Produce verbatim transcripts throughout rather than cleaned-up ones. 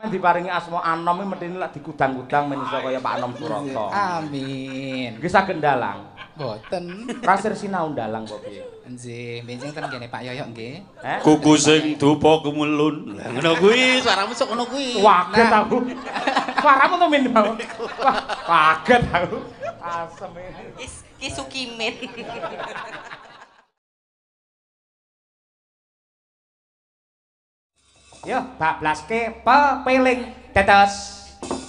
diparingi asma Anom iki methine lak digudang-gudang men iso kaya Pak Anom Surata. Amin. Nggih saged ndalang. Mboten. Rasir sinau ndalang kok piye? Nggih, benjing ten kene Pak Yoyok nggih. Eh? Kuku sing dupa kemelun. Lah ngono kuwi, suaramu sok ngono kuwi. Waget aku. Suaramu to min mau. Kaget aku. Asem iki. Ki Sukimin. Yo, bablaske pepeling tetes.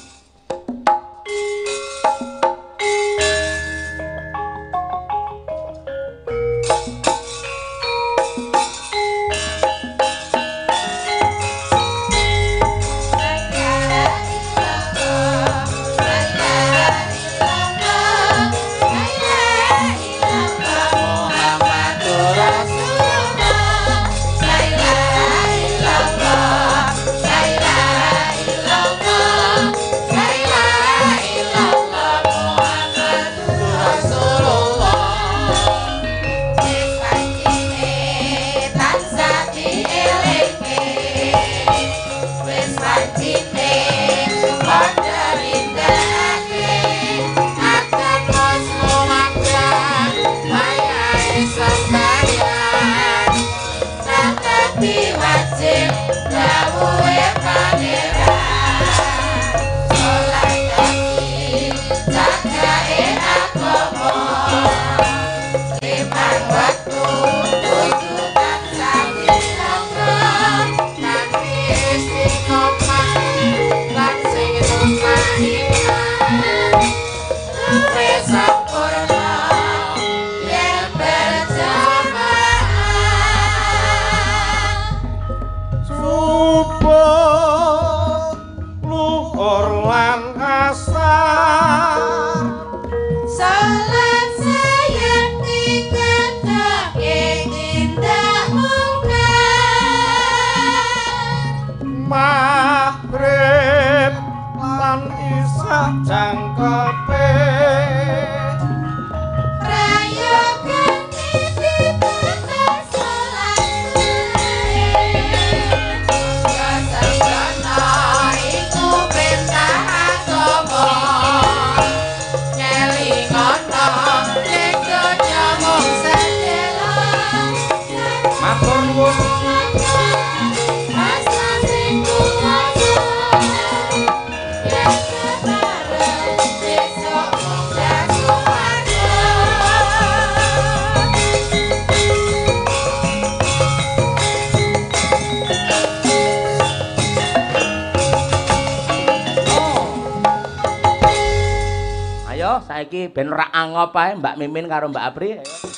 Saiki ben ora angop ae Mbak Mimin karo Mbak Apri.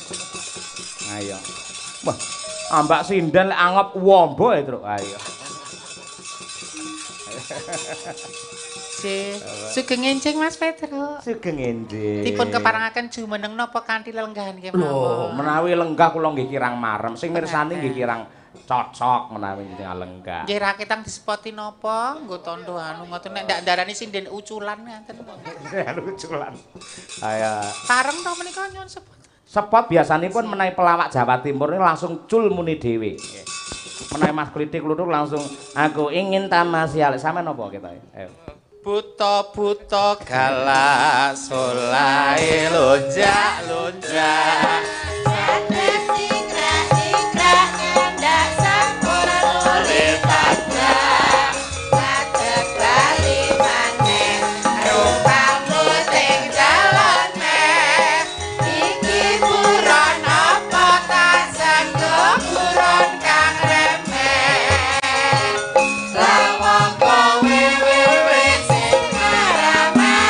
Ayo. Wah, ambak sindan lek angop wombo ya, Truk. Ayo. Si, sugeng enjing Mas Pedro. Sugeng enjing. Dipun keparengaken jumeneng napa kanthi lenggahan nggih mawon. Lho, menawi lenggah kula nggih kirang marem, sing mirsani nggih kirang cocok menawi jeneng lenggah. Nggih raketang dispoti napa? Nggo tondo anu ngoten nek ndak ndarani sinden uculan ngaten. Uculan. Ayo. Pareng to menika nyuwun spot. Spot biasanipun menawi pelawak Jawa Timur ini langsung cul muni dhewe. Menawi Mas Klitik Lutuk langsung aku ingin tamasial. Sampeyan napa kita? Ayo. Buta-buta galas solai lonjak lonjak.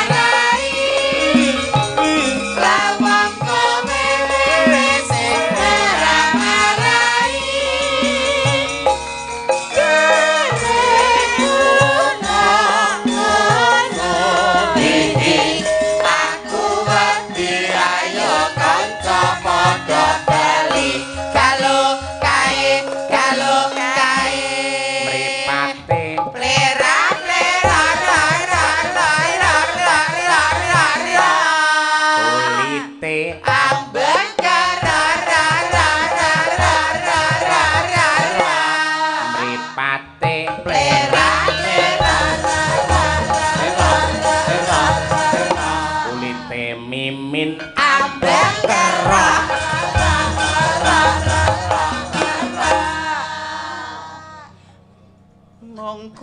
Lawang kowe wis sing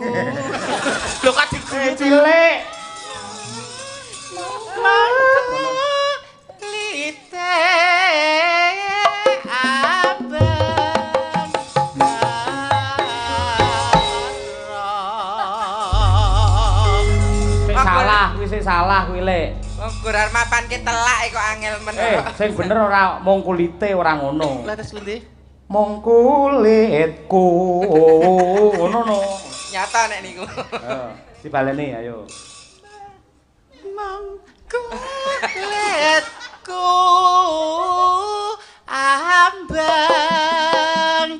aku. Lho kok diguyu Cilik. lite abang Sing salah kuwi sing salah kuwi Lek. Wong Gurar mapanke telak kok angel men. Eh, sing bener ora mung kulite ora ngono. Lah terus pundi? Mung kulitku ngono no. Nyata nek niku. Ayo, dibaleni ayo. Mangkulitku ambang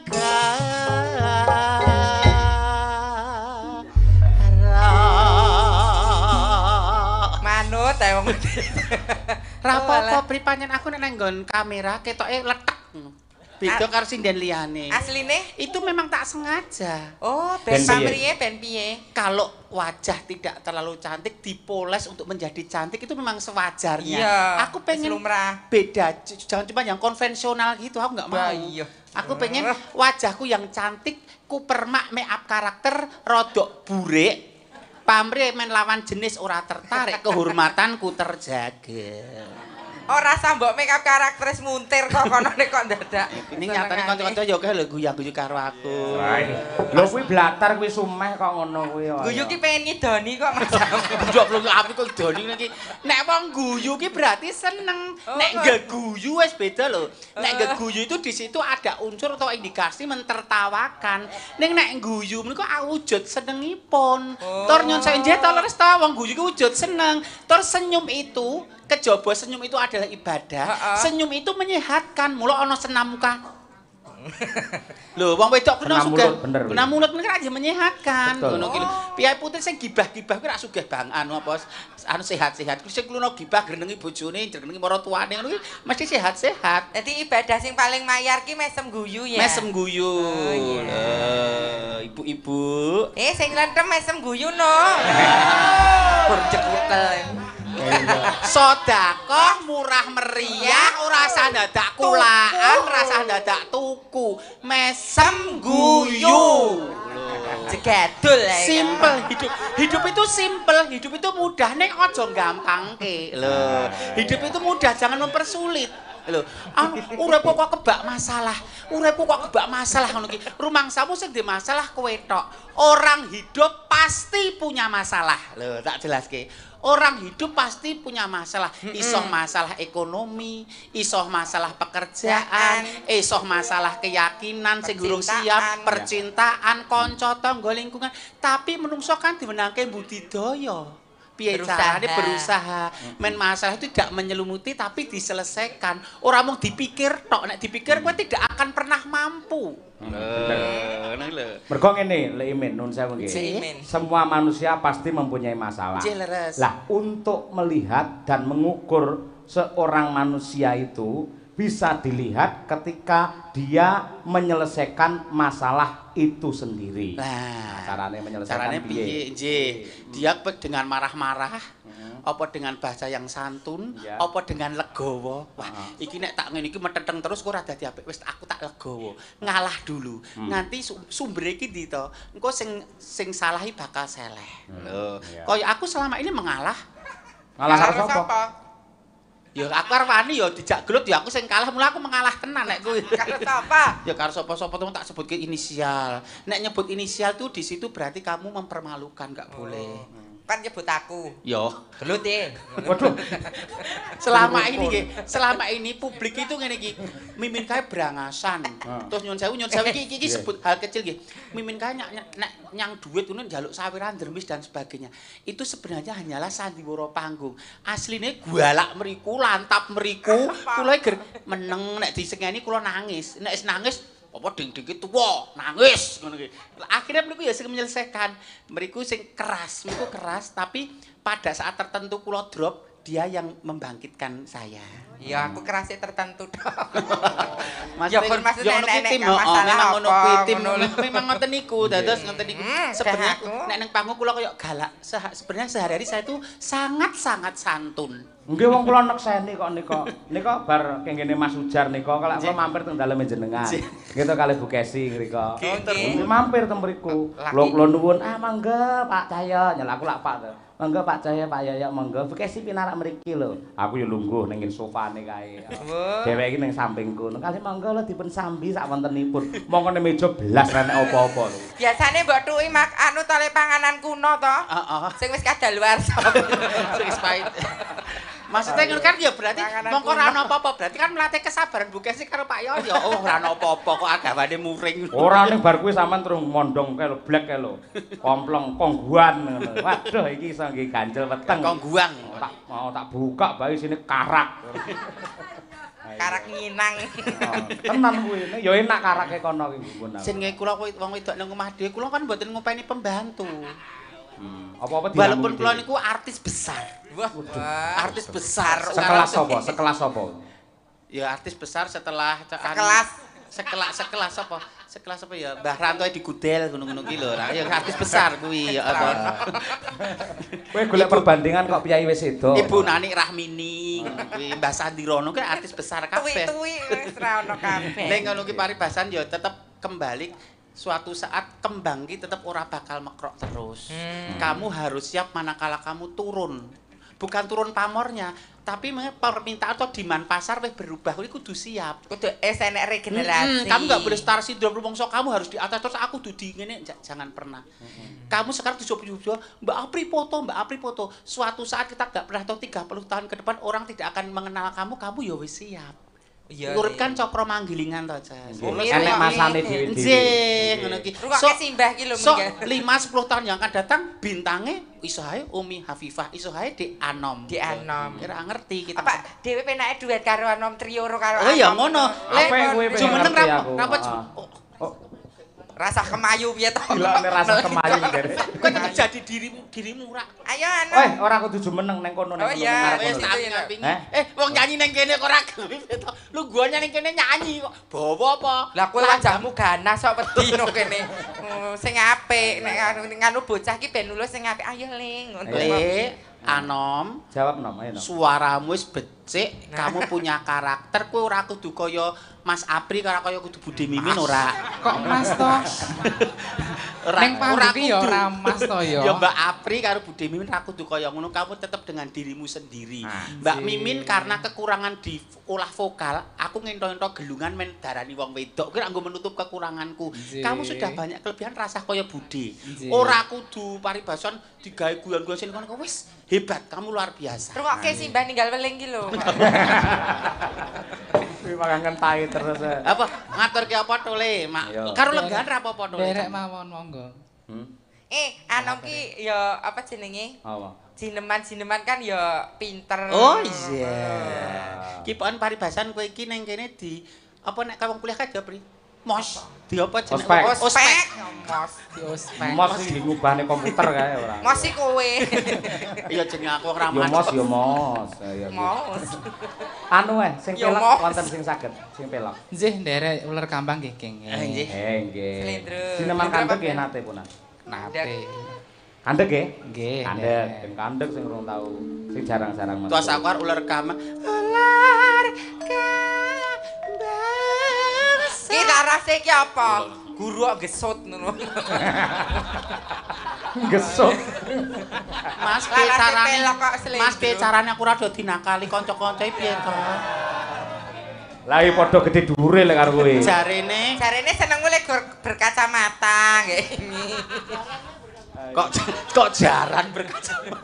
Manut ae wong. Ra apa-apa pripanjen aku nek nang nggon kamera ketoke letek. Beda karo sinden liyane. Asline? Itu memang tak sengaja. Oh, Ben ben piye? pamriye ben piye? Kalau wajah tidak terlalu cantik dipoles untuk menjadi cantik itu memang sewajarnya. Iya. Aku pengen lumrah. beda, j- jangan cuma yang konvensional gitu. Aku nggak mau. Bah, iya. Aku pengen wajahku yang cantik, ku permak make up karakter rodok burik. Pamrih men lawan jenis ora tertarik, kehormatanku terjaga. Ora sah mbok make up karakteris muntir kok kono nek kok dadak. Ini nyatane kanca-kanca ya kae lho guyang-guyu karo aku. Lho kuwi blatar kuwi sumeh kok ngono kuwi. Guyu ki pengen ngidoni kok Mas. Njok lho api kok doni iki. Nek wong guyu ki berarti seneng. Oh, Nek kok. ngeguyu wis beda lho. Nek Oh. ngeguyu itu di situ ada unsur atau indikasi mentertawakan. Ning nek guyu menika wujud senengipun. Oh. Tur nyon saya njet leres ta wong guyu ki wujud seneng. Tur senyum itu kejaba senyum itu adalah ibadah. Heeh. Senyum itu menyehatkan. Mula ana senam muka. Lho, wong wedok kuwi Senam sugih. mulut, bener. Senam mulut menika aja menyehatkan. Betul. Ngono ki lho. Piyai putih sing gibah-gibah kuwi ra sugih bang anu apa anu sehat-sehat. Kuwi sing kluno gibah grenengi bojone, grenengi maratuwane ngono ki mesti sehat-sehat. Dadi ibadah sing paling mayar ki mesem guyu ya. Mesem guyu. Oh, iya. Lho, ibu-ibu. Eh sing lentem mesem guyu no. Burjek wukel. Sedekah murah meriah, ora usah dadak kulaan, ora usah dadak tuku. Mesem guyu. Jegadul ae. Simple hidup. Hidup itu simple, hidup itu mudah ning aja gampangke. Lho, hidup itu mudah, jangan mempersulit. Lho, anu uripku kok kebak masalah. Uripku kok kebak masalah ngono ki. Rumangsamu sing di masalah kowe tok. Orang hidup pasti punya masalah. Lho, tak jelaske. Orang hidup pasti punya masalah. Isoh masalah ekonomi, isoh masalah pekerjaan, isoh masalah keyakinan sing durung siap, Percintaan. percintaan, kanca tangga lingkungan. Tapi menungso kan dimenangke budidaya. Piye Berusaha. carane berusaha. Men masalah itu tidak menyelumuti tapi diselesaikan. Ora mung dipikir tok, nek dipikir kowe tidak akan pernah mampu. Bener. Ngono lho. Mergo ngene, Lek Imin, nun sewu nggih. Cih. Imin. Semua manusia pasti mempunyai masalah. Cih, leres. Lah, untuk melihat dan mengukur seorang manusia itu bisa dilihat ketika dia menyelesaikan masalah itu sendiri. Nah, carane menyelesaikan carane piye? Nggih. Dia pe- dengan marah-marah, apa dengan bahasa yang santun, Ya. apa dengan legowo. Wah, Heeh. iki nek tak ngene iki metenteng terus kok ora dadi apik. Wis aku tak legowo. Ngalah dulu. Nanti su- sumber iki ndi to? Engko sing sing salahi bakal seleh. Lho, Ya. kaya aku selama ini mengalah. Ngalah karo Karo sapa? Ya aku arep wani ya dijak gelut ya aku sing kalah mula aku mengalah tenan nek kuwi. Karo sapa? Ya karo sapa-sapa tuh tak sebut ke inisial. Nek nyebut inisial tuh di situ berarti kamu mempermalukan, nggak boleh. Kan nyebut aku. Yo, Gelut e. Waduh. selama ini nggih, selama ini publik itu ngene iki. Mimin kae brangasan. Terus nyun sewu nyun sewu iki iki Iya. sebut hal kecil nggih. Mimin kae nyak nyak- nek nyang duit ngono njaluk sawiran dermis dan sebagainya. Itu sebenarnya hanyalah sandiwara panggung. Asline gualak mriku, lantap mriku, kula ger meneng nek disengeni kula nangis. Nek wis nangis apa ding-ding tuwa, nangis ngono ki. Akhirnya mriku ya sing menyelesaikan. Mriku sing keras, mriku keras tapi pada saat tertentu kula drop dia yang membangkitkan saya. Ya aku kerasa tertentu dong. Maksudnya, ya pun maksudnya ya, enek-enek tim, gak masalah oh, memang ngono kuwi apa, tim ngono. memang ngoten niku dados ngoten niku Hmm, sebenarnya dah aku. nek nang panggung kula koyo galak Seha- sebenarnya sehari-hari saya itu sangat-sangat santun. Nggih wong kula nekseni kok nika. Nika bar kengkene Mas Ujar nika kalau kula mampir teng daleme jenengan. Gitu kalih Bu Kesi ngrika. Nggih. Mampir teng mriku. Kula kula nuwun, "Ah mangga Pak Cahya." Nyel aku lak Pak to. Mangga Pak Cahya, Pak Yaya mangga. Bu Kesi pinarak mriki lho. Aku ya lungguh ning sofane kae. Dheweke iki ning sampingku. Kalih mangga lho dipun sambi sak wontenipun. Mongko ning meja belas ra nek apa-apa lho. Biasane mbok tuki mak anu tole panganan kuno to. Heeh. Sing wis kadaluwarsa. Sing pahit. Maksudnya ngono kan ya berarti mongko ora ana apa-apa. Berarti kan melatih kesabaran Bu Kesi karo Pak Yoyo. Oh ora ana apa-apa kok agawane muring. Ora ning bar kuwi sampean terus mondong kae lho, blek kae lho. Komplong kongguan ngono. Waduh iki iso nggih ganjel weteng. Kongguang. Tak mau tak buka bae sini karak. Karak nginang. Oh, tenan kuwi. Ya enak karake kono iki Bu. Sing kula wong wedok nang omah dhewe kula kan mboten ngopeni pembantu. Hmm. Apa-apa Walaupun kula niku artis besar. Wah, Artis besar. sekelas apa? Sekelas apa? Ya artis besar setelah Sekelas. sekelas sekelas apa? Sekelas apa ya? Mbah Ranto di Gudel ngono-ngono ki lho. Ya artis besar kuwi ya apa. Kowe golek perbandingan kok piyai wis sedo. Ibu Nani Rahmini ngono kuwi Mbah Sandirono kan artis besar kabeh. Tuwi-tuwi wis ra ono kabeh. Nek ngono ki paribasan ya tetep kembali suatu saat kembang ki tetep ora bakal mekrok terus. Hmm. Kamu harus siap manakala kamu turun. Bukan turun pamornya, tapi permintaan atau demand pasar wis berubah. Kuwi kudu siap. Kudu es enek regenerasi. Hmm, kamu nggak boleh star syndrome rumongso, kamu harus di atas terus aku dudi ngene j- jangan pernah. Hmm. Kamu sekarang dicoba-coba Mbak Apri foto, Mbak Apri foto. Suatu saat kita nggak pernah tahu tiga puluh tahun ke depan orang tidak akan mengenal kamu, kamu ya wis siap. Iya. Urip kan cokro manggilingan to, Jas. Enek masane dhewe-dhewe. Nggih, ngono ki. Rukoke simbah ki lho So, minggat. lima sepuluh tahun yang akan datang bintangnya iso ae Umi Hafifah, iso ae Dik Anom. Di Anom. Ora ngerti kita. Apa dhewe penake duet karo Anom trio karo Oh ya Anom. ngono. Apa yang kowe pengen Jumeneng ngerti ra aku? napa Ah. oh, Rasa kemayu piye to? Gila nek rasa kemayu jare. kowe tetep jadi dirimu dirimu ra. Ayo Anom. Eh, ora kudu jumeneng ning kono ning Oh, kono. iya, ngarep Wis kono. tak iya. ngapingi. Eh? Eh, wong nyanyi ning kene kok ora gelem to. Lu guanya ning kene nyanyi kok. Bawa apa? Lah kowe wajahmu ganas sok wedi no kene. Oh, sing apik nek anu nganu bocah ki ben nulus sing apik. Ayo Ling. ngono. Le, Anom, Jawab nom, ayo nom. suaramu wis becik, kamu punya karakter, kowe ora kudu kaya Mas Apri karo kaya kudu Bude Mimin ora. Kok Mas to? Ora Ning panggung ki ya kudu. ora Mas to ya. Ya Mbak Apri karo Bude Mimin ra kudu kaya ngono, kamu tetap dengan dirimu sendiri. Mbak Mimin karena kekurangan di olah vokal, aku ngento-ento gelungan men darani wong wedok. Kuwi nggo menutup kekuranganku. Nggih. Kamu sudah banyak kelebihan rasa kaya Bude. Nggih. Ora kudu paribasan digawe guyon-guyon sing ngono wis hebat, kamu luar biasa. Rukoke simbah ninggal weling ki lho. Kuwi makan kentai terus. eh. Apa ngaturke apa tole, Mak? Iya. Karo lenggahan ra apa-apa tole. Derek mawon monggo. Hmm. Eh, Anom ki ya apa jenenge? Apa? Jineman-jineman kan ya pinter. Oh iya. Ki pon paribasan kowe iki ning kene di apa nek kawong kuliah ka Japri? Mos. Di apa jenenge? Ospek. Ospek. Mos. Di ospek. Mos iki ngubahne komputer kae ora. Mos iki kowe. Iya jenenge aku ora Yo mos yo mos. Ya, ya. Mos. Anu eh sing Yo pelek mos. wonten sing saged, sing pelek. Nggih nderek uler gampang nggih King. Eh, nggih. Eh nggih. Slendro. Sineman Slendro kandhek apa, nggih Ben? nate punan. Nate. Kandhek nggih? Nggih. Kandhek, sing kandhek sing urung tau, sing jarang-jarang metu. Tuas aku arep ular kama. Ular kama. Ki rase ki apa? Guru kok gesut ngono. Gesuk. Mas Lah, piye rasa carane? pelok kok slendro. Mas piye carane aku ora do dinakali kanca-kanca piye to? Lah iki padha gedhe dhuwure lek karo kowe. Jarene Jarene seneng mulai berkacamata nggih. kok kok jaran berkacamata.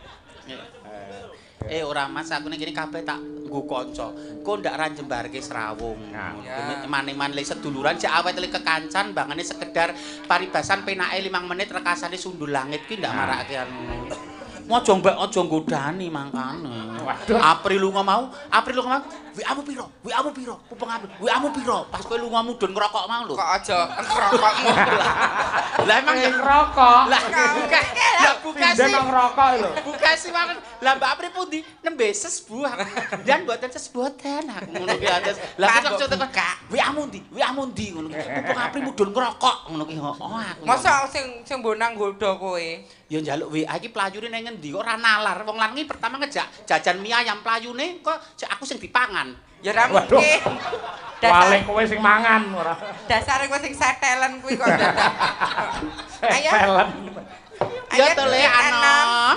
Eh ora Mas, aku ning kene kabeh tak nggo kanca. Kok ndak ra jembarke Serawung. Ya. Maning-maning le seduluran cek awet le kekancan bangane sekedar paribasan penake limang menit rekasane sundul langit ki ndak marake anu. Mojo mbak aja nggodani mangkane. Waduh. April lunga mau, April lunga mau. Wi amu piro? Wi amu piro? Pupeng April. Wi amu piro? Pas kowe lunga mudhun ngerokok mau lho. Kok aja ngerokokmu. Lah emang ya rokok. lah bukan lah bukan Den nang ngerokok lho. Buka sih mangan. Lah Mbak Apri pundi? Nembe sesbuah. Dan mboten sesboten aku ngono ki atus. Lah kok kok tekan. Wi amundi, wi amundi ngono ki. Mumpung Apri mudhun ngerokok ngono ki. Oh aku. Masa sing sing mbonang nggodha kowe? Ya njaluk W A iki playune nang ngendi kok ora nalar. Wong lanang iki pertama ngejak jajan mie ayam playune kok aku sing dipangan. Ya ora mungkin. Wale kowe sing mangan ora. Dasare kowe sing setelen kuwi kok dadak. Ayo. Setelen. Ya to le anom.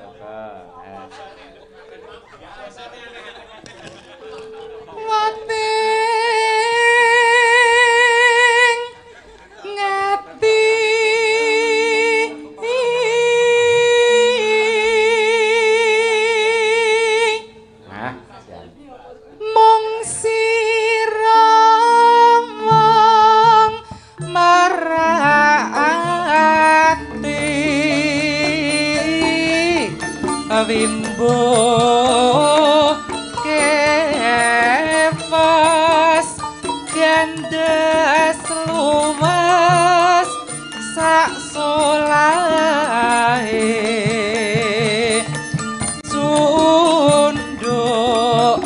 Wating ngati Nah, mung sira wong marati wimbo kefas gandes luwes sak solahe sunduk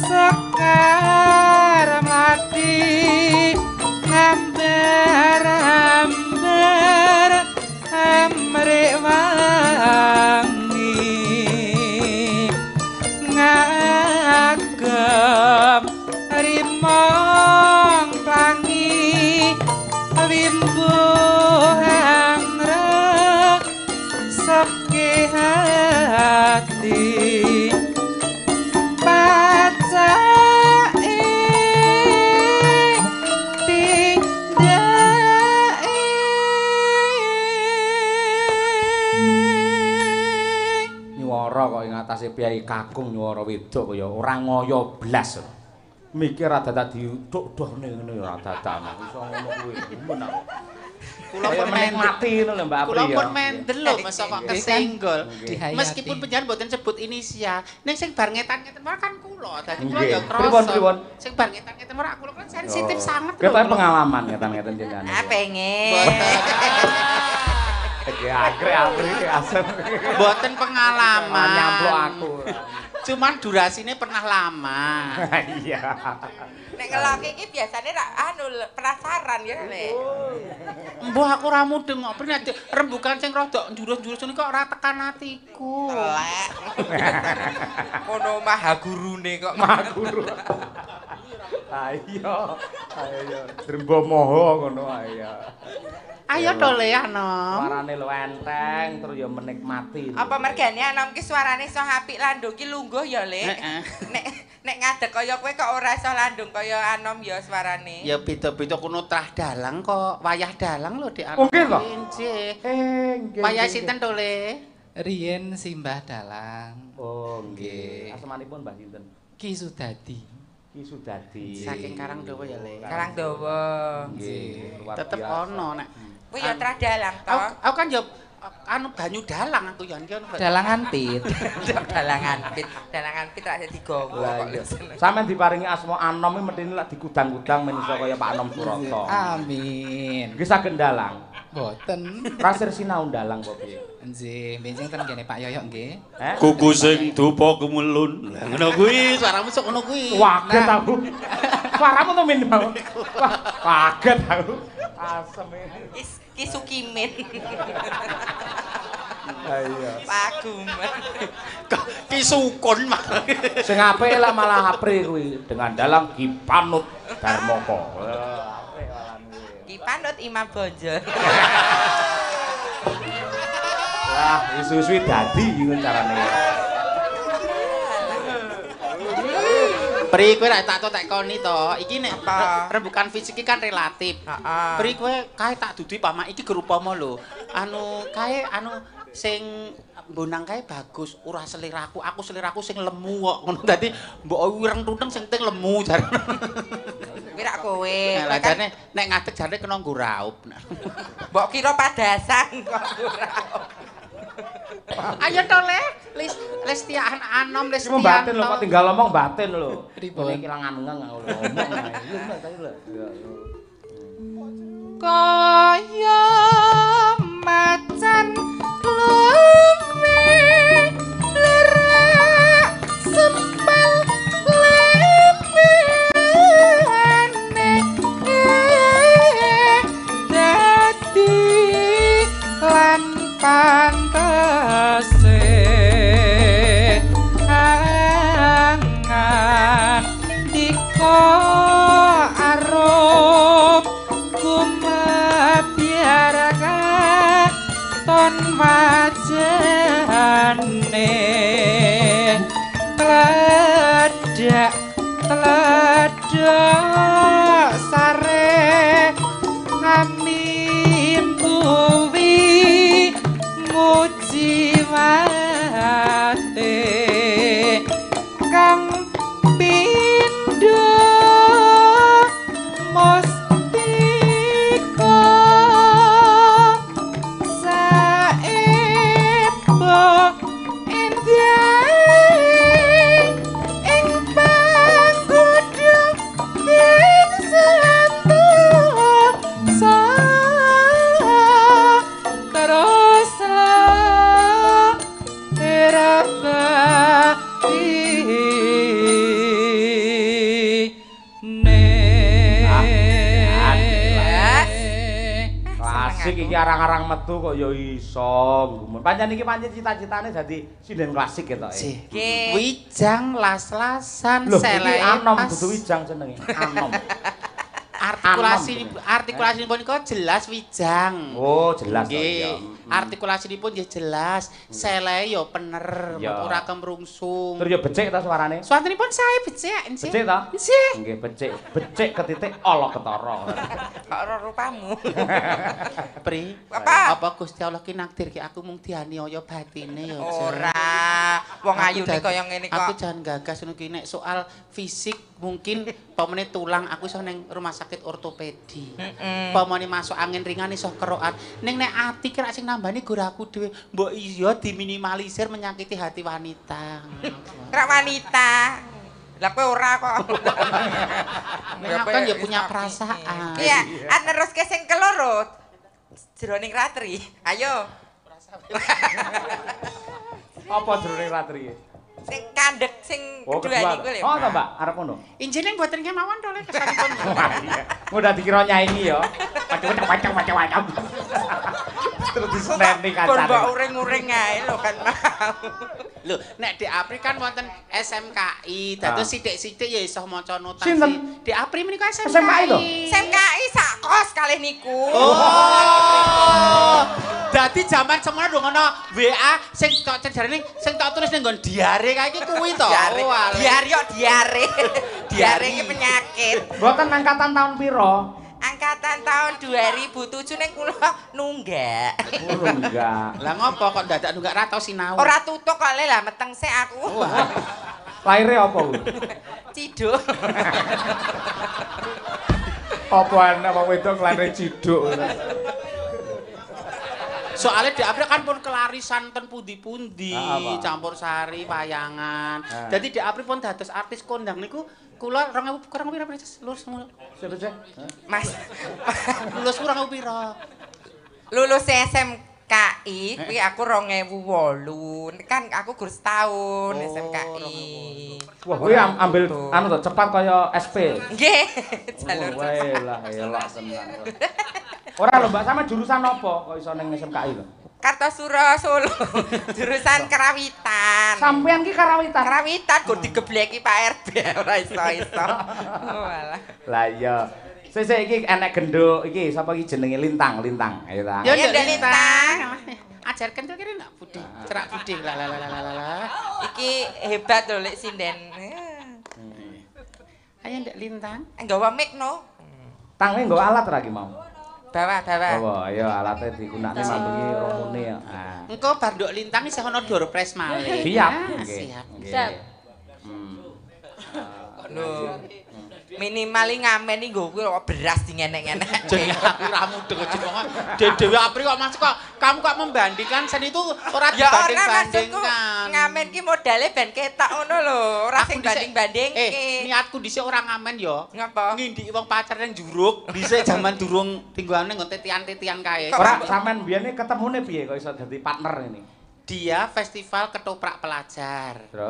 sekar mati amber-amber amrik wangi ngagem rimong plangi wimbuh angrek seke hati pacake tindake nyuwara kok ing atase Piai Kakung nyuwara wedok kaya ora ngoyo blas. Mikir ora dadak diduk-dukne ngene ora dadak iso ngono kuwi. Menang. Kula pun menikmati ngono lho Mbak Apri Kula ya. pun mendel lho masa kok kesenggol. Dihayati. Meskipun panjenengan mboten sebut inisial, ning sing bar ngetan-ngeten mara kan kula. Dadi kula Nggih. ya Pripun, pripun? krasa. Sing bar ngetan-ngeten mara kula kan sensitif sanget lho. Kita pengalaman ngeten-ngeten jenengan. ah pengen Mboten. Iki agrek Apri iki asem. Mboten pengalaman. Nyamplok aku. Cuman durasine pernah lama. Iya. nek ngeloki iki biasane ra anu penasaran ya Le. Mbah aku ora mudeng kok pernah rembukan sing rada njurus-njurus kok ora tekan atiku. Telek. Kono maha gurune kok. Maha guru. Ayo. Ayo. Drembo moho ngono ayo. Ayo to Le anom. Suarane lu enteng terus ya menikmati. Apa mergane anom ki suarane iso apik landung ki lungguh ya Le. Heeh. Nek nek ngadeg kaya kowe kok ora iso landung kaya anom ya suarane. Ya beda-beda kuno trah dalang kok, wayah dalang lho Dik. Oh, nggih to? Nggih. Eh, nggih. Wayah nggih, sinten to Le? Riyen Simbah Dalang. Oh, nggih. Asmanipun Mbah sinten? Ki Sudadi. Ki Sudadi. Saking Karangdawa ya Le. Karangdawa. Nggih, luar Tetep biasa. ono nek. Kuwi ya trah dalang to. Aku, aku kan ya anu banyu dalang aku ya iki ono. Dalangan pit. Dalangan pit, dalangan pit ra dadi gowo Lah kok. iya. Sampeyan diparingi asma Anom iki mestine lak digudang-gudang men iso kaya Pak Anom Surata. Amin. Nggih saged dalang. Mboten. Rasir sinau dalang kok piye? Nggih, benjing ten kene Pak Yoyok nggih. Heh? Kuku sing dupa kemelun. Lah ngono kuwi Suaramu sok ngono kuwi. Kaget aku. Suaramu to min. Wah, kaget aku. Asem iki. Is ki Sukimin. Ayo. Pagumen. Ki sukun mah. Sing apik lah malah Apri kuwi dengan dalang Ki Panut Darmoko. Apik malah kuwi. Ki Panut Imam Bonjol. Wah, isu-isu dadi ngono carane. Pri kowe ra tak tak koni to. Iki nek Apa? rembukan fisik iki kan relatif. Heeh. Pri kowe kae tak dudi pamak iki gerupama lho. Anu kae anu sing mbonang kae bagus, ora seliraku. Aku seliraku sing lemu kok. Ngono dadi mbok wireng tuteng sing penting lemu jar. Kuwi ra kowe. Lah jane nek ngadeg jane kena nggo raup. Mbok kira padasan kok ora. Ayo to Le, Lis Lestiaan Anom Iki mau batin lho, kok Lestianto. tinggal ngomong batin lho. Pripun? Ini kilangan ngeng aku lho, ngomong ae. Iya, mbak, tadi lho. Iya, iya. Kaya macan lunga majane tledak tledak sare ngamimbuwi muji wate kang pindho mustika saepo endah ing panggoda ing santo sa terus Klasik iki arang-arang metu kok ya iso gumun. Pancen iki pancen cita-citane dadi sinden klasik ketok. Nggih. Wijang las-lasan Lho, iki seleh anom pas. dudu wijang jenenge. Anom. Artikulasi artikulasinipun kok jelas wijang. Oh, jelas to Nggih. ya. Artikulasinipun ya jelas, seleh ya pener, Ya. ora kemrungsung. Terus ya becik ta suarane? Suaranipun sae becik, nggih. Becik ta? Nggih. Nggih, becik. Becik ketitik ala ketara. kok ora rupamu. Pri, Apa? apa Gusti Allah ki nakdirke aku mung dianiaya batine ya. Jen. Ora. Wong Aku ayune jan- kaya ngene Aku kok. jangan gagas ngono ki nek soal fisik mungkin pamane tulang aku iso ning rumah sakit ortopedi. Heeh. Pamane masuk angin ringan iso kerokan. Ning nek ati ki rak sing nambani gur aku dhewe. Mbok iya diminimalisir menyakiti hati wanita. Krak wanita. Lah kowe ora kok. Nek aku kan ya punya perasaan. Iya, aneruske sing keloro. Jroning ratri. Ayo. Apa jroning ratri? Sing kandhek sing Oh, kedua kedua. niku lho. Oh, ta, Mbak, arep ngono. Injene mboten kemawon to le kesanipun. Mudah dikira nyanyi ya. Macam-macam macam-macam. Terus diseneni Kon kancane. mbok uring-uring ae lho kan mau. Lho, nek Dek Apri kan wonten S M K I, dados Ah. sithik-sithik ya iso maca notasi. Sinten? Dek Apri menika S M K I. S M K I lho? S M K I sak kos kalih niku. Oh. Dadi jaman semono dong ana W A sing tok jarene sing tok tulis ning nggon diare kae iki kuwi to. Diare. Oh, alah. Diare yo diare. Diare Diare. iki penyakit. Mboten angkatan tahun piro? Angkatan tahun dua ribu tujuh ning kula nunggak. Urung enggak. Lah ngopo kok dadak nunggak ra tau sinau. Ora tutuk kok le lah meteng sik aku. Laire apa kuwi? Ciduk. Apa anak wong wedok laire ciduk. Soalnya Dek Apri kan pun kelarisan ten pundi-pundi, Ah, apa? campur sari, wayangan. Ah. Jadi Dek Apri pun dados artis kondang niku kula rong ewu kurang pira pira lulus ngono. Siapa sih? Mas. Lulus kurang ewu pira. Lulus S M K I kuwi aku dua ribu delapan. Kan aku gur setahun S M K I. Wah, kuwi am- ambil anu to cepat kaya S P. Nggih. Oh, Jalur. wae lah, elok tenan. Ora lho, Mbak, sampe jurusan apa kok iso ning S M K I lho? Kartosuro Solo. Jurusan kerawitan. Sampean ki karawitan. Kerawitan gur digebleki Pak R B ora iso-iso. Oh alah. Lah iya. Sesuk iki enek genduk iki sapa iki jenenge Lintang, Lintang. Ayo ta. Ya Ayo, Ndek Ndek Lintang. Ajarkan tuh kira nak budi, cerak budi. Lah lah lah lah lah lah. Iki hebat lho lek sinden. Ayo Ndek Lintang. Nggawa mic no. Tange nggo alat ra ki mau. Bawa, bawa. Bawa, ayo alate digunakne mambengi romone ya. Ah. Engko bar Nduk Lintang isih ana door prize malih. Siap. Ah, Nggih. Siap. Nggih. Siap. Hmm. Lho. Minimali ngamen iki nggo kuwi kok beras dingenek-ngenek. Jadi aku ra mudeng kok. Dewe Apri kok Mas kok kamu kok membandingkan seni itu ora Ya ora maksudku dibanding-bandingkan. ngamen ki modale ben ketok ngono lho, ora sing banding-bandingke. Eh, niatku dhisik ora ngamen ya. Ngapa? Ngindiki wong pacar nang juruk, dhisik jaman durung tinggalane nggon tetian-tetian kae. Ora sampean biyene ketemune piye kok iso dadi partner ini? Dia festival ketoprak pelajar. Terus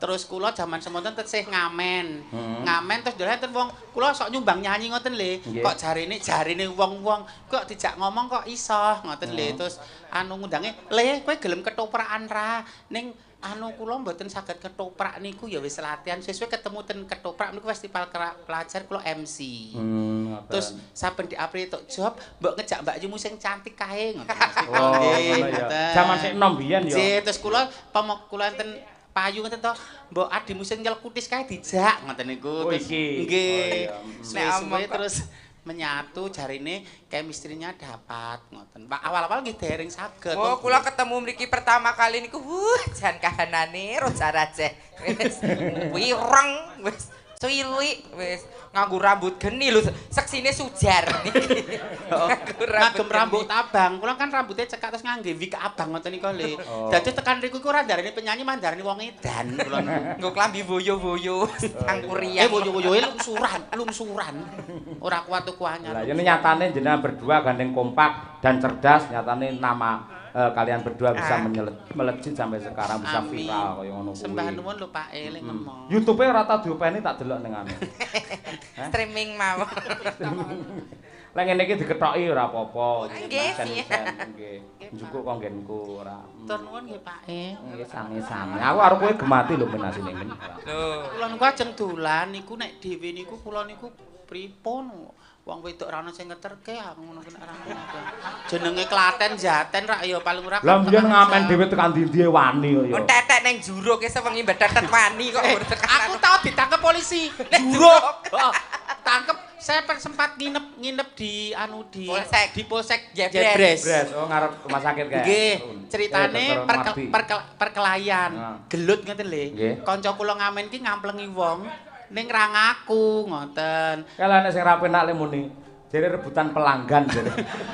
Terus kula jaman semonten tesih ngamen. Hmm. Ngamen terus ndelok enten wong kula sok nyumbang nyanyi ngoten lho. Nggih. Kok jarine jarine wong-wong kok dijak ngomong kok iso ngoten lho. Hmm. Terus anu ngundange, "Le, kowe gelem ketoprakan ra?" Ning anu kula mboten saged ketoprak niku ya wis latihan sesuai ketemu ten ketoprak niku festival Kera- pelajar kula M C. Hmm, ngoten. Terus saben di April tok job mbok ngejak Mbak Yumu sing cantik kae ngoten. Oh, Nggih, ngono ya. ngoten. Jaman sik enom biyen ya. Nggih, terus kula pamok kula enten payu ngoten to, mbok adimu sing nyelkutis kae dijak ngoten niku. Oh, Terus iki. nggih. Oh, iya. Suwe-suwe Nek omong kok- terus menyatu jarine chemistry-nya dapat ngoten. Pak awal-awal nggih dereng saged. Oh, kula ketemu mriki pertama kali niku, wuh, jan kahanane roja rajeh. Wis wireng, wis cilik, wis nganggo rambut geni lho, seksine sujar niki. Nganggo Ngagem geni. rambut abang. Kula kan rambutnya cekak terus ngangge wig abang ngoten niku lho. Oh. Dadi tekan riku iku ora darane penyanyi mandarane wong edan kula niku. Nggo klambi boyo-boyo, sang Eh kuriang. boyo-boyoe lungsuran, lungsuran. Ora kuat tuku anyar. Lah ini nyatane jenengan berdua gandeng kompak dan cerdas, nyatane nama eh, kalian berdua bisa Ah. menyelet, melejit sampai sekarang bisa Amin. viral kaya ngono kuwi. Sembah nuwun lho Pak eling Hmm. ngomong. YouTube-e ora tau diopeni tak delok ning anu. Streaming mawon. Lah ngene iki dikethoki ora apa-apa. Nggih, Sen-sen, nggih. Njukuk kok nggenku ora. Tur nuwun nggih Pak e. Nggih sami-sami. Aku karo kowe gemati lho men asine men. Lho, Kula niku ajeng dolan niku nek dhewe niku kula niku pripun wong wedok ra ono sing ngeterke aku ngono kena ra ngono. Jenenge Klaten Jaten rak ya paling ora. Lah mbiyen ngamen dhewe tekan ndi-ndi wani kok ya. mun tetek ning juro ki sewengi mbetetet wani kok Eh, ora tekan. aku tahu ditangkap polisi. Juruk. Oh, tangkep saya per- sempat nginep nginep di anu di Polsek. di Polsek Jebres. Jebres. Bres, oh ngarep rumah sakit kae. Nggih, Eh, ceritane dokter perke- Mardi. perke- perkelahian. Nah. Gelut ngeten lho. Nggih. Kanca kula ngamen ki ngamplengi wong ning ra ngaku ngoten. Kalau nek sing ra penak le muni, jere rebutan pelanggan jere.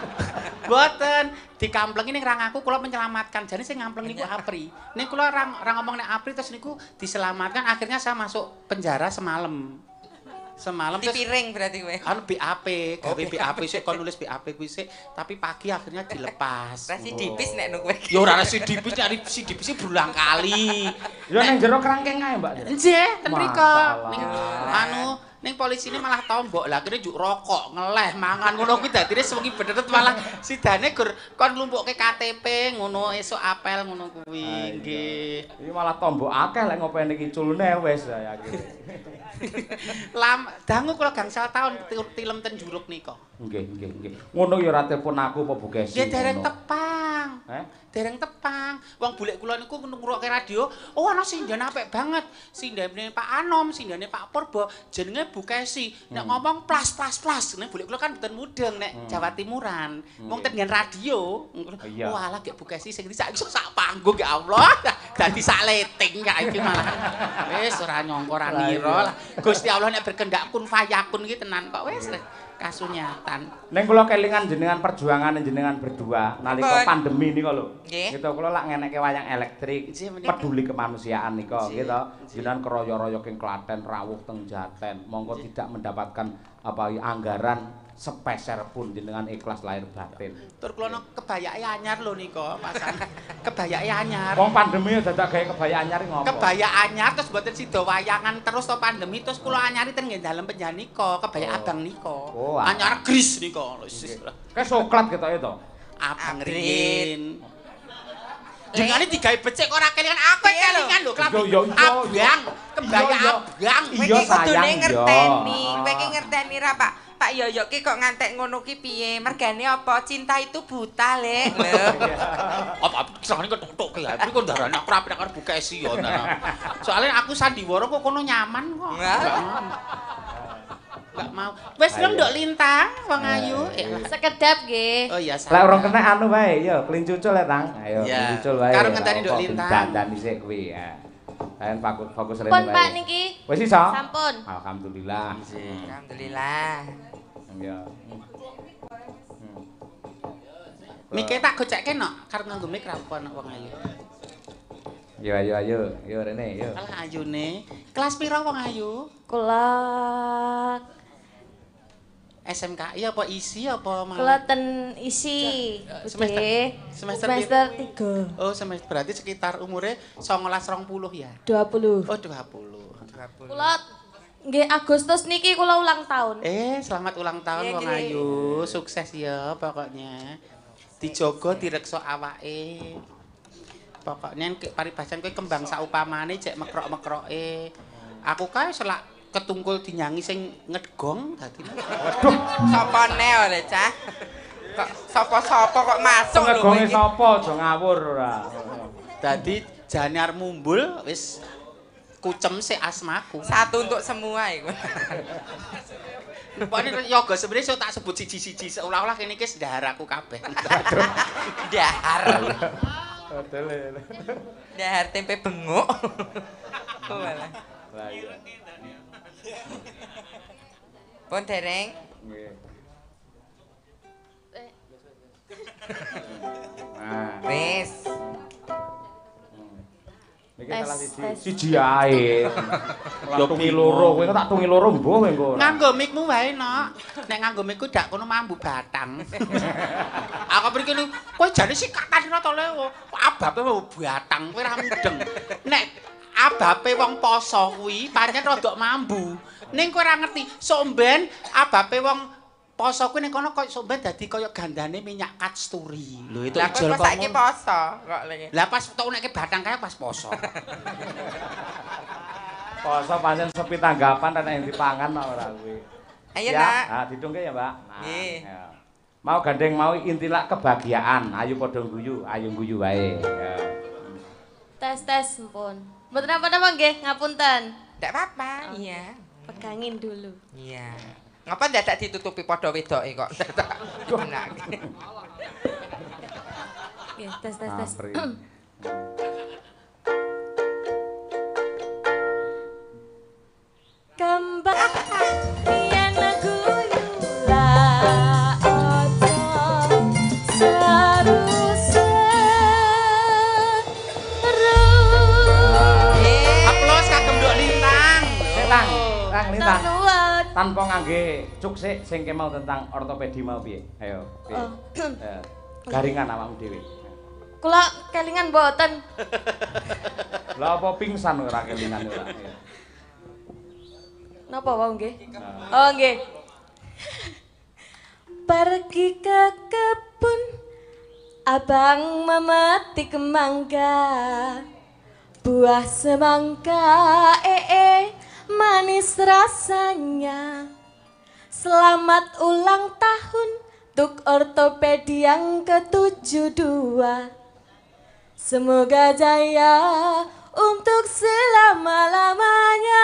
Boten dikamplengi ning ra ngaku kula menyelamatkan. Jane sing ngampleng niku Apri. Ning kula ra ra ngomong nek Apri terus niku diselamatkan akhirnya saya masuk penjara semalam. Semalam Di terus piring berarti kowe. anu B A P, gawe B A P sik kon nulis B A P kuwi sik, tapi pagi akhirnya dilepas. Residipis nek nang kowe. Ya ora residipis, nyari residipis berulang kali. Yo ning jero kerangkeng ae, Mbak. Nggih, ten mriko. Masalah. Ning anu ning polisine malah tombok. Lah akhirnya juk rokok, ngeleh, mangan ngono kuwi dadine sewengi beneran malah sidane gur kon nglumpukke K T P ngono esuk apel ngono kuwi. Nggih. Iki malah tombok akeh lek ngopeni iki culune wis ya akhire. Lam dangu kula gangsal taun til- tilem ten Juruk nika. Nggih, nggih, nggih. Ngono ya ora telepon aku apa Bu Gesi. Nggih dereng ngono. tepang. Eh? Dereng tepang. Wong bulek kula niku ngrungokke radio, oh ana sindane apik banget. Sindane Pak Anom, sindane Pak Purbo, jenenge Bu Kesi. Nek ngomong plas-plas-plas, nek bulek kula kan mboten mudeng nek Jawa Timuran. Wong ten nggen radio. Iya. Walah gek Bu Kesi sing saiki sak panggung ya Allah. Dadi sak leting gak iki malah. Wis ora nyangka ora Lah, nira iya. lah. Gusti Allah nek berkehendak kun fayakun iki tenan kok wis kasunyatan. Ning kula kelingan jenengan perjuangan jenengan berdua nalika Pun. pandemi nika lho. Nggih. Gitu kula lak ngenekke wayang elektrik Nggih, menika. peduli kemanusiaan nika Nggih, gitu. nggih. Jenengan keroyo-royo king Klaten rawuh teng Jaten. Monggo tidak mendapatkan apa anggaran sepeser pun jenengan ikhlas lahir batin. Tur kula no kebayake anyar lho nika, pasan. Kebayake anyar. Wong pandemi ya dadak gawe kebaya anyar iki ngopo? Kebaya anyar terus mboten sida wayangan terus to pandemi terus kula anyari ten nggih dalem penjara nika, kebaya Oh. abang nika. Oh, ah. Anyar gris nika. Wis. Kayak soklat ketoke to. Abang Abrit. riyin. Jengane digawe becik kok ora kelingan aku Iya lho. kelingan lho klambi. Yo, yo, yo, Abang, kebaya Iya, yo. abang. Iya, Kowe iki kudune sayang, ngerteni, yo. kowe iki ngerteni ra Pak. Pak Yoyo ki kok ngantek ngono ki piye? Mergane apa? Cinta itu buta, Lek. Lho. Apa serane ketok-ketok ya. Iki kok ndarane aku rapi karo Bu Kesi ya. Soalnya aku sandiwara kok kono nyaman kok. Enggak mau. Wis dong nduk lintang wong ayu. Eh, lah. Sekedap nggih. Oh iya, Lek urung kena anu wae, yo klincucul ya, Tang. Ayo, Iya. klincucul wae. Karo ngenteni nduk Apa, lintang. Dandan dhisik kuwi ya. Ayen fokus fokus rene Pun wae. Pak niki. Wis iso? Sampun. Alhamdulillah. Alhamdulillah. Ya. Mike tak gocekke nok karo nganggo mic ra apa nok wong ayu. Yo ayo ayo, yo rene yo. Alah ayune. Kelas pira wong ayu? Kula S M K I apa isi apa malah? Kula ten isi. Semester semester semester tiga. Oh, semester berarti sekitar umurnya songolas rong puluh ya? dua puluh. Oh, dua puluh. Kula nggih Agustus niki kula ulang tahun. Eh, selamat ulang tahun Nggih, wong nggih. ayu. Sukses ya pokoknya. Dijogo direksa awake. Pokoknya paribasan kowe kembang saupamane cek mekrok-mekroke. Aku kae selak ketungkul dinyangi sing ngedgong dadi. Waduh, Sapa ne oleh cah? Kok sapa-sapa kok masuk lho. ngegongi iki? sapa aja ngawur ora. Dadi janyar mumbul wis kucem sik asmaku. Satu untuk semua iku. Pokoknya yoga sebenarnya saya tak sebut siji-siji seolah-olah kene iki ndahar aku kabeh. Dahar. Adele. Dahar tempe bengok. Oh malah. Lah iya. Pun dereng. Nggih. Nah, Wis. iki Tes, salah siji. tes. Siji ae. Yo tungi loro, kowe tak tungi loro mbuh kowe engko. Nganggo mikmu wae, Nok. Nek nganggo mikku dak kono mambu batang. Aku mriki lho, kowe jane sikatan to le. Abape mau batang, kowe ora mudeng. Nek abape wong poso kuwi pancen rada mambu. Ning kowe ora ngerti, somben abape wong poso kuwi ning kono koyo somben dadi koyo gandane minyak kasturi. Lho itu Lah ijol kok saiki kono. poso kok lagi. Lah pas tok nekke batang kae pas poso. Poso pancen sepi tanggapan dan yang dipangan mau ora kuwi. Ayo Ya, nak. ah didungke ya, Mbak. Nah, Nggih. ya. Mau gandeng mau intilah kebahagiaan. Ayo padha guyu, ayo guyu wae. Ya. Tes tes mpun. Mboten apa-apa nggih, ngapunten. Ndak apa-apa, iya. Pegangin dulu. Iya. Ngapa dadak ditutupi padha wedoke kok? Enak. Nggih, tes tes tes. Apri. Kembang yen guyula ojo seru seru. Aplaus kagem Nduk Lintang. Lintang, Lintang, Lintang. Nuwun. Tanpa ngangge cuk sik sing ke mau tentang ortopedi mau piye? Ayo, piye? Oh. Ya. Garingan awakmu dhewe. Kula kelingan mboten. Lah apa pingsan ora kelingan ora. Ya. Napa wau nggih? Nah. Oh nggih. Pergi ke kebun, abang memetik mangga, buah semangka, eh eh, manis rasanya. Selamat ulang tahun untuk ortopedi yang ketujuh dua. Semoga jaya untuk selama-lamanya.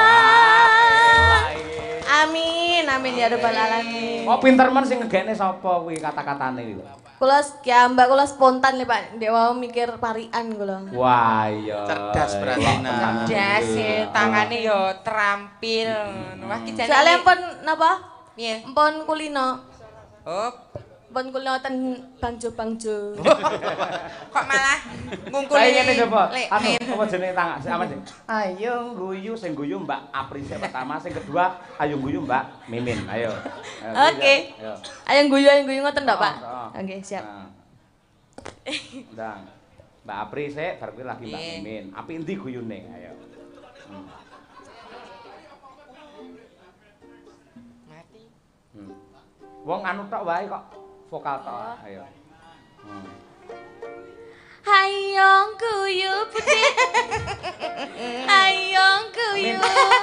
Amin, amin ya rabbal alamin. Oh pinter men sing ngegene sapa kuwi kata-katane iki. Kula ya Mbak kula spontan nih Pak. Ndek mau mikir parian kula. Wah iya. Cerdas berarti, Nak. Cerdas sih, tangane yo terampil. Wah ki jane. Soale pun napa? Piye? Pun kulino. Oh, Pun kulino ten bangjo-bangjo. kok malah ngungkuli. Kayak ngene coba. Lek, Anu men. apa jenenge tangak sik apa sih? Ayo guyu sing guyu Mbak Apri sing pertama, sing kedua ayo guyu Mbak Mimin. Ayo. Ayo, Oke. Ayo. Ayo guyu ayo guyu ngoten tok, Pak. Oh, oh. Oke, siap. Nah. Ndang. Mbak Apri sik bar kuwi lagi Mbak Iya. Mimin. Api endi guyune? Ayo. Hmm. Mati. Hmm. Wong anu tok wae kok vokal tok. Ayo. Hmm. Hayong guyu putih. Hayong guyu.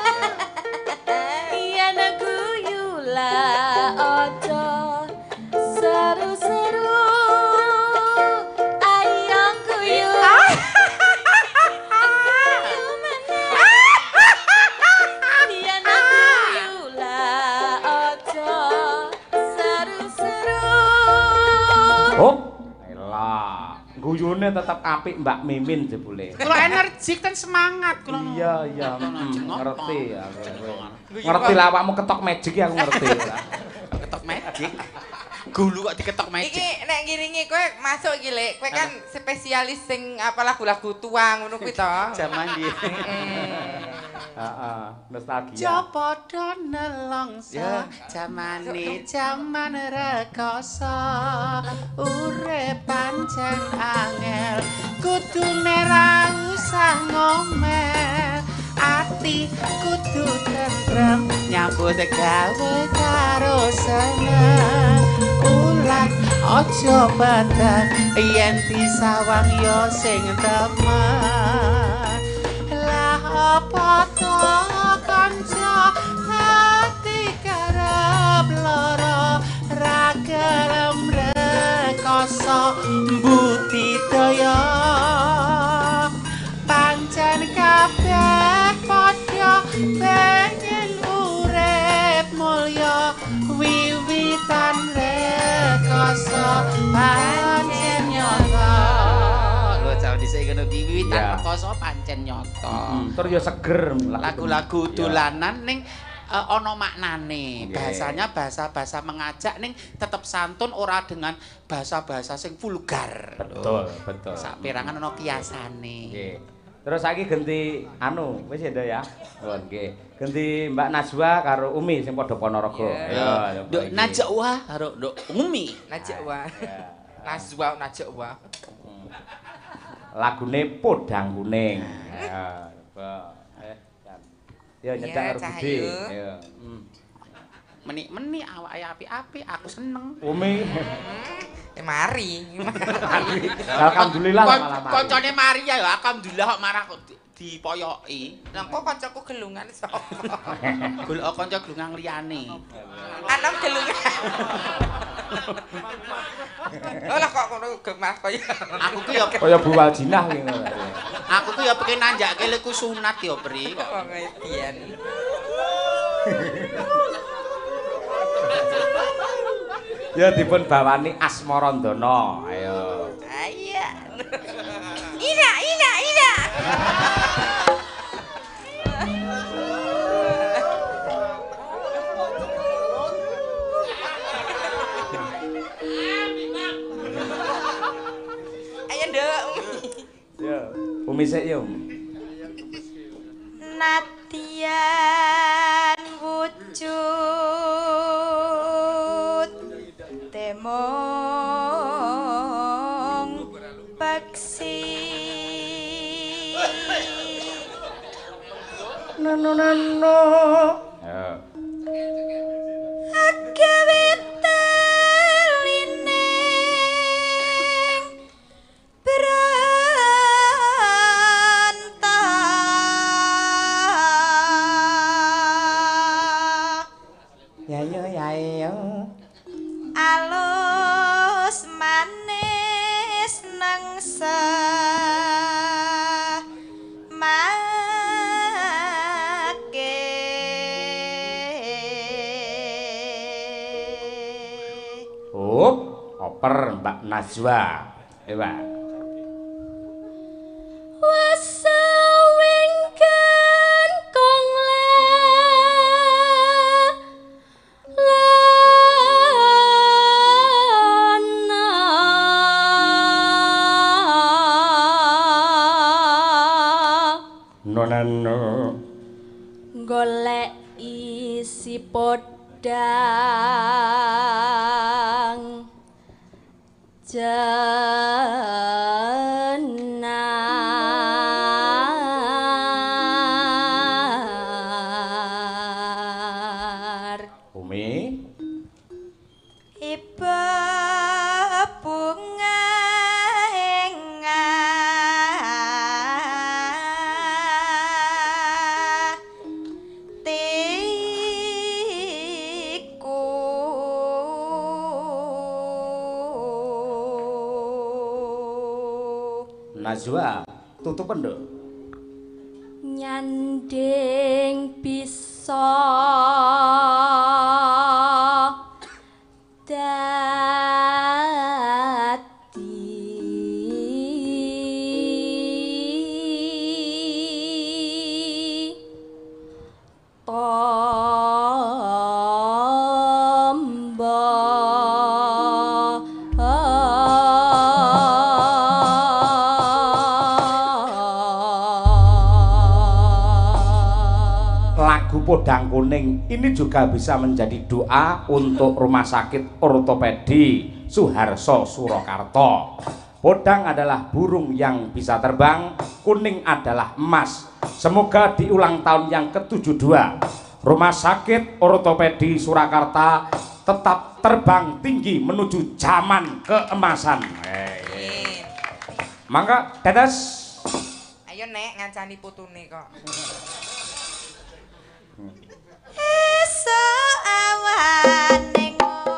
Yen guyu lah ojo seru-seru. Hayong guyu. Yen guyu lah ojo seru-seru. Oh, elah. Guyune tetep apik Mbak Mimin jebule. Kula energik dan semangat kula. Iya, iya, mm, Jeneng apa? ngerti aku. Ngerti lah awakmu ketok magic ya aku ngerti lah. Ketok magic. Gulu kok diketok magic. Iki nek ngiringi kowe masuk iki Lek. Kowe kan spesialis sing apa lagu-lagu tua ngono kuwi to. Zaman di. Heeh, nostalgia. Coba do nelongso jamane jaman rekoso urip pancen angel kudune ra usah ngomel ati kudu tentrem nyambut gawe karo seneng ulah aja badhe yen disawang yo sing temen lah apa to kanca hati karep lara ra gelem rekoso budidaya pancen kabeh padha pengen urip mulya wiwitan rekoso pancen nyata lho jauh dhisik ngono ki wiwitan rekoso pancen nyata Tur yo seger lagu-lagu dolanan ning uh, ana maknane bahasanya bahasa-bahasa mengajak ning tetep santun ora dengan bahasa-bahasa sing vulgar betul betul saperangan ana kiasane nggih terus saiki ganti anu wis ya ya oh nggih ganti Mbak Najwa karo Umi sing padha Ponorogo ya Nduk Najwa karo Nduk Umi Najwa Najwa Najwa lagune Podang Kuning ya eh ya nyedak karo Budi ya menik-menik awake api-api aku seneng Umi eh mari alhamdulillah malah mari koncone mari ya alhamdulillah kok marah kok dipoyoki lah kok kancaku gelungan sapa golek kanca gelungan liyane anak gelungan oh lah kok ngono gemah kaya aku ku ya kaya Bu Waljinah ngono aku ku ya pengen nanjake leku sunat ya Pri kok wong edian ya dipun bawani Asmarandana ayo ayo ina ina ina ayo nduk ya Umi sik ya Umi Natian wujud temong peksi nano nano ya agawe telining berantah ya yo ya yo alus manis nangsa make oh oper Mbak Najwa ewa wasawengken kong nonano golek isi podang jenar Umi iba bunga Najwa tutupen lho nyanding bisa dadi tombo podang kuning ini juga bisa menjadi doa untuk Rumah Sakit Ortopedi Suharso Surakarta. Podang adalah burung yang bisa terbang, kuning adalah emas. Semoga di ulang tahun yang ke tujuh puluh dua Rumah Sakit Ortopedi Surakarta tetap terbang tinggi menuju zaman keemasan. Hey. Mangga tetes. Ayo nek ngancani putune kok. Esok awan ning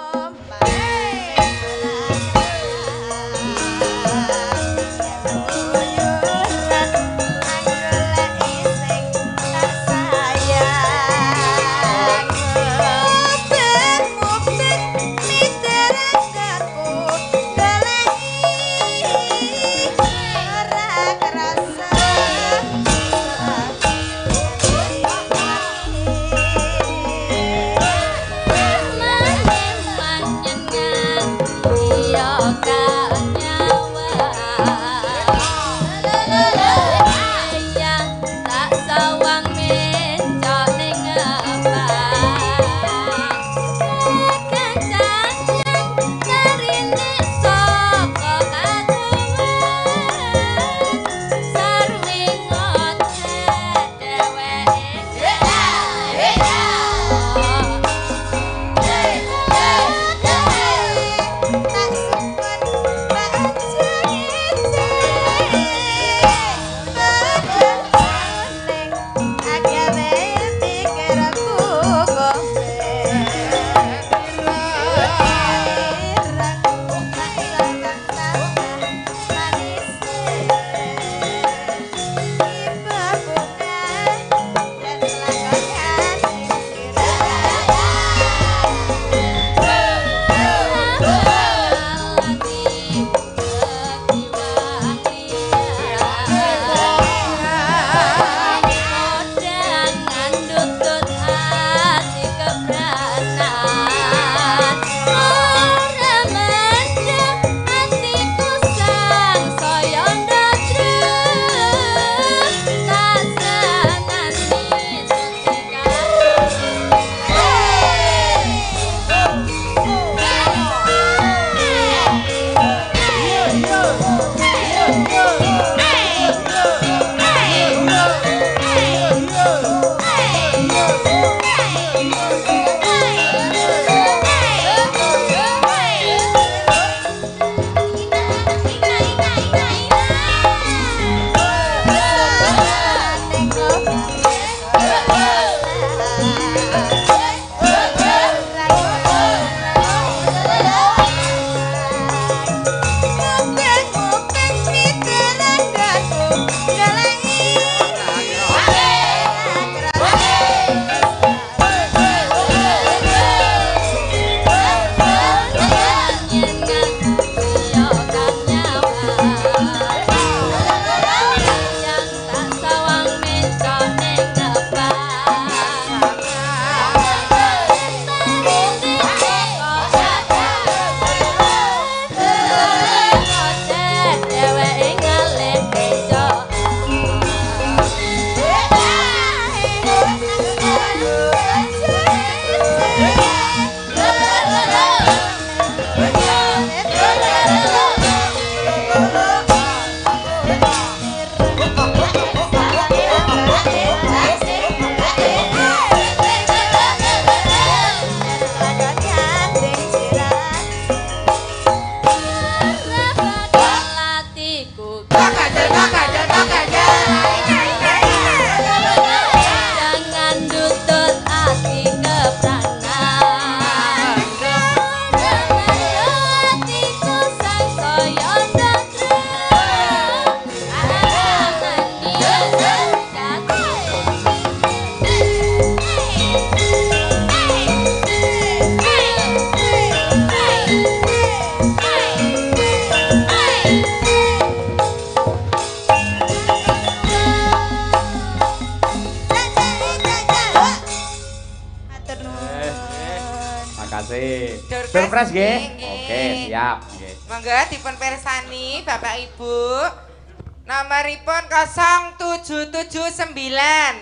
Surprise nggih. Oke, siap nggih. Monggo dipun pirsani Bapak Ibu. Nomoripun nol tujuh tujuh sembilan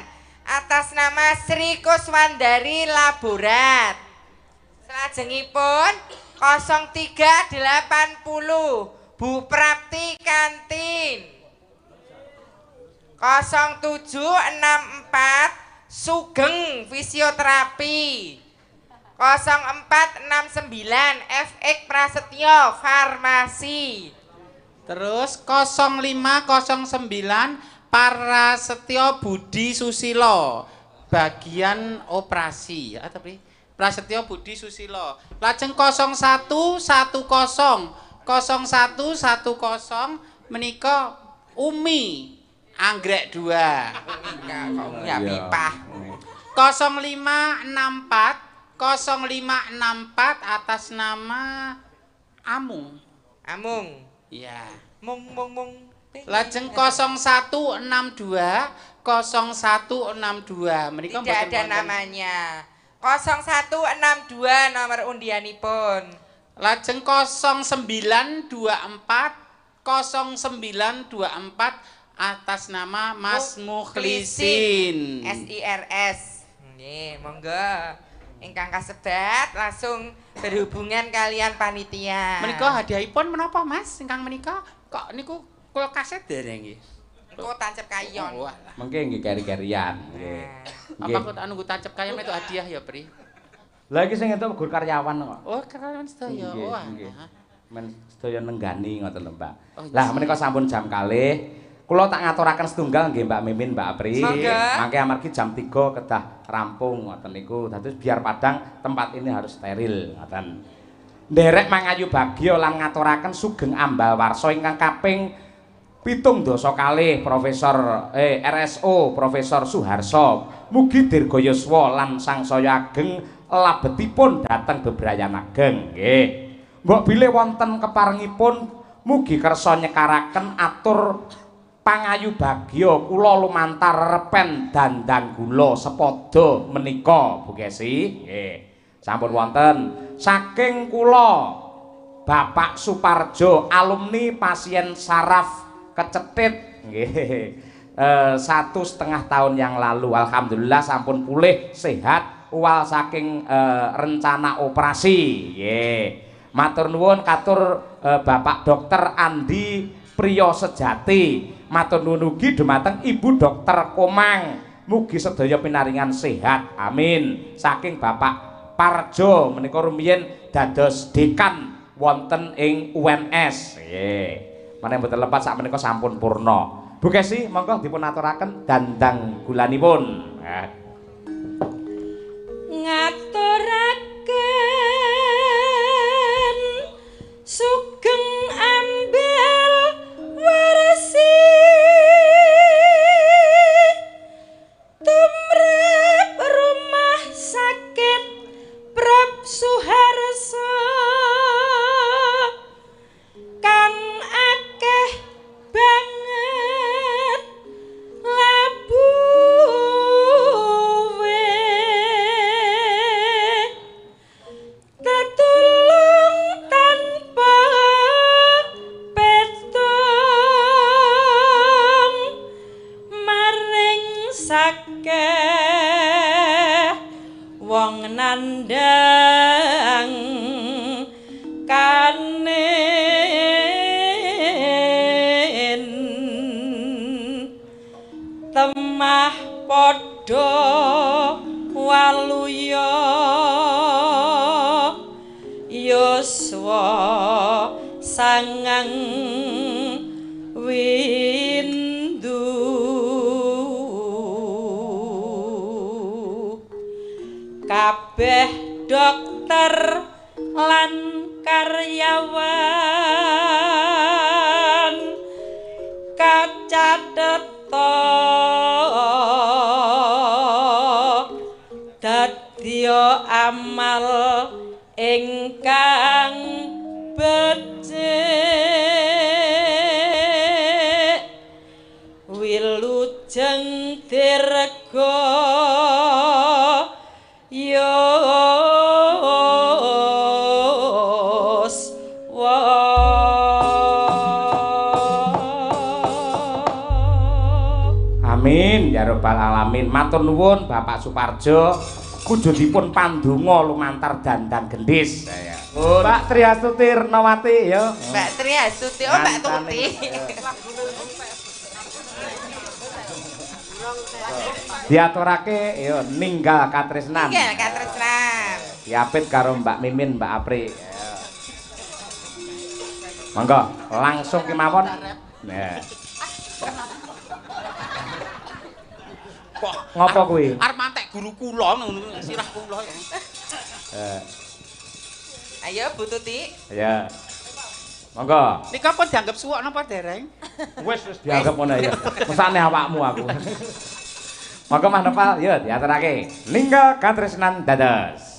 atas nama Sri Kuswandari Laborat. Selajengipun nol tiga delapan nol Bu Prapti Kantin. nol tujuh enam empat Sugeng Fisioterapi. nol empat enam sembilan F X Prasetyo Farmasi. Terus nol lima nol sembilan Prasetyo Budi Susilo bagian operasi atau apa? Prasetyo Budi Susilo. Lajeng nol satu satu nol nol satu satu nol menika Umi Anggrek dua. Enggak, kok ya pipah. nol lima enam empat nol lima enam empat atas nama Amung. Amung. Iya. Mung mung mung. Lajeng nol satu enam dua nol satu enam dua. Menika tidak ada namanya. nol satu enam dua nomor undianipun. Lajeng nol sembilan dua empat nol sembilan dua empat atas nama Mas Mukhlisin. S I R S. Nggih, monggo. Ingkang kasebat langsung berhubungan kalian panitia. Menika hadiahipun menapa Mas? Ingkang menika kok niku kulkase dereng nggih. Niku tancep kayon. Oh, Mengke nggih keri-kerian nggih. apa kok anu tancep kayon itu hadiah ya, Pri? Lah iki sing entuk gur karyawan kok. Oh, karyawan sedaya. Nggih, Oh, nggih. Men sedaya nenggani ngoten lho, Mbak. Oh, iya. Lah menika sampun jam kalih. Kula tak ngaturaken setunggal nggih Mbak Mimin, Mbak Apri. Mangke amargi jam tiga kedah rampung ngoten niku. Dados biar padang tempat ini harus steril ngoten. Nderek mangayu bagya lan ngaturaken sugeng ambal warsa ingkang kaping pitung dasa kalih Profesor eh R S O Profesor Suharso. Mugi dirga yuswa lan sangsaya ageng labetipun dhateng bebrayan ageng nggih. Mbok bilih wonten keparengipun mugi kersa nyekaraken atur pangayu bagya kula lumantar repen dandang gula sepada menika Bu Kesi nggih sampun wonten saking kula Bapak Suparjo alumni pasien saraf kecetit nggih eh, satu setengah tahun yang lalu alhamdulillah sampun pulih sehat uwal saking eh, rencana operasi nggih matur nuwun katur eh, Bapak Dokter Andi Priyo Sejati matur nuwun ugi dumateng Ibu Dokter Komang mugi sedaya pinaringan sehat amin saking Bapak Parjo menika rumiyin dados dekan wonten ing U N S nggih meneh mboten lepas sak menika sampun purna Bu Kesi monggo dipun aturaken dandang gulanipun nah. Ngaturaken sugeng ambil warsi tumrap rumah sakit Prab Suharso kang akeh banget labuhe tetulung tanpa petong maring sakeh wong nandang kanen temah padha waluya yuswa sangang windu kabeh dokter lan karyawan kacateta dadya amal ingkang becik wilujeng dirga Amin ya rabbal alamin. Matur nuwun Bapak Suparjo. Kujudipun pandonga lumantar dandan gendis. Mbak Triastuti Ernawati ya. Mbak Triastuti, oh Mbak Tuti. Diaturake ya ninggal katresnan. Ninggal katresnan. Diapit karo Mbak Mimin, Mbak Apri. Monggo langsung kemawon. Nah. Kok ngopo kuwi? Arep mantek guru kula ngono sirah kula. Eh. Ayo Bu Tuti. Ya. Monggo. Nika pun dianggap suwok napa dereng? Wis wis dianggap ngono ya. Mesane awakmu aku. Monggo Mas Nepal, yo diaturake. Ninggal katresnan dados.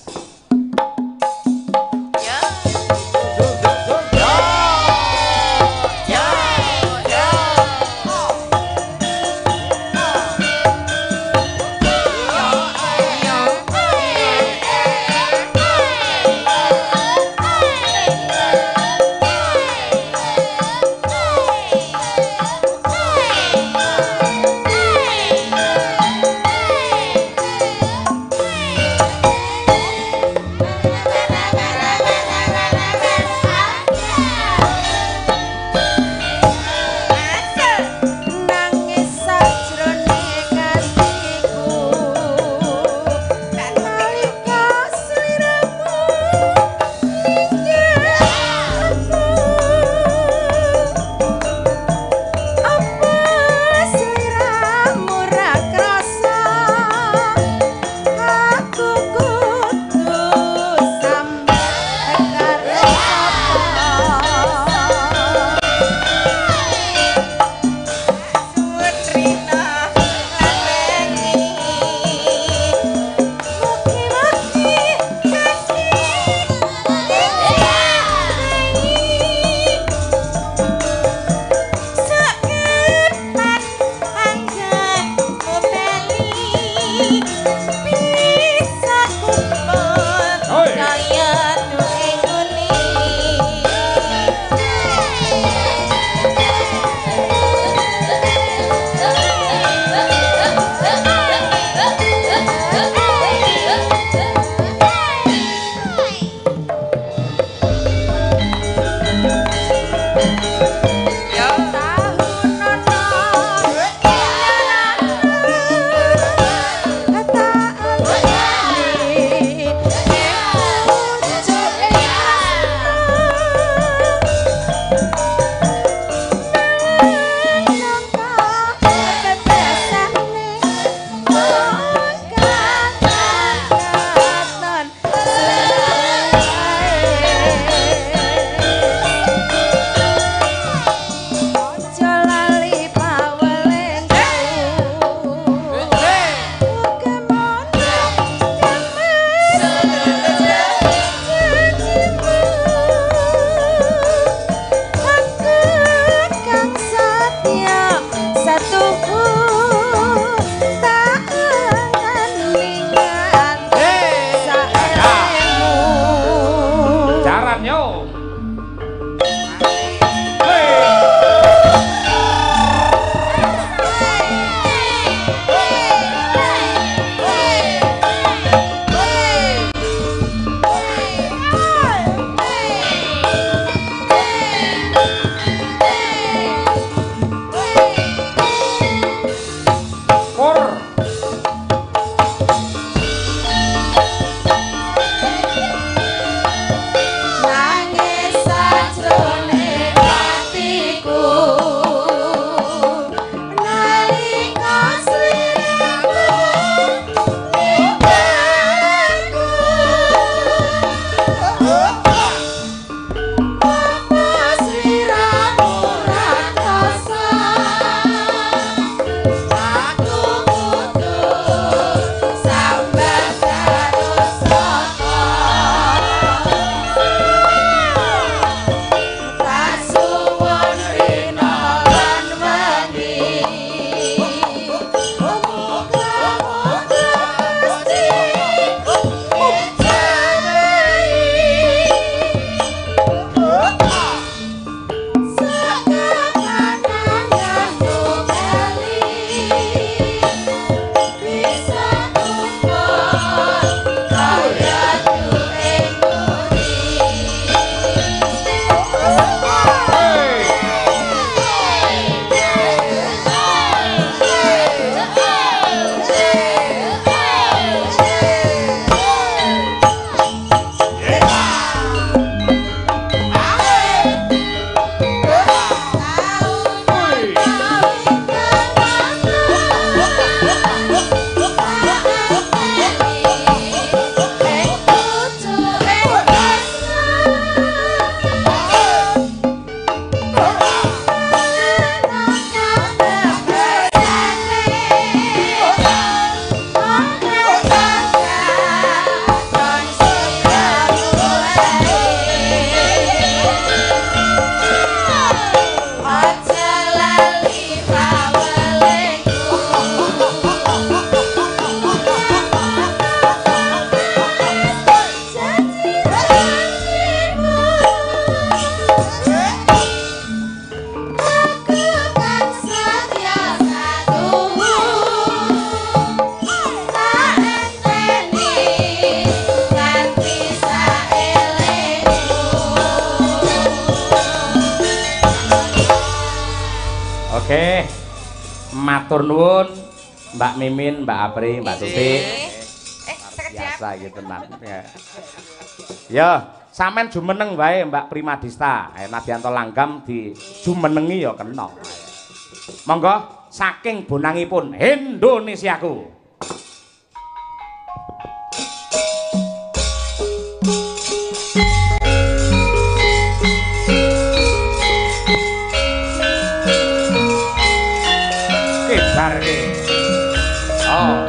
matur nuwun Mbak Mimin, Mbak Apri, Mbak Tuti. Eh, sekejap. Biasa gitu tenan. Ya. Ya, sampean jumeneng wae Mbak Primadista. Eh, Nadianto Langgam di jumenengi ya kena. Monggo saking bonangipun Indonesiaku. Kibar iki. Oh.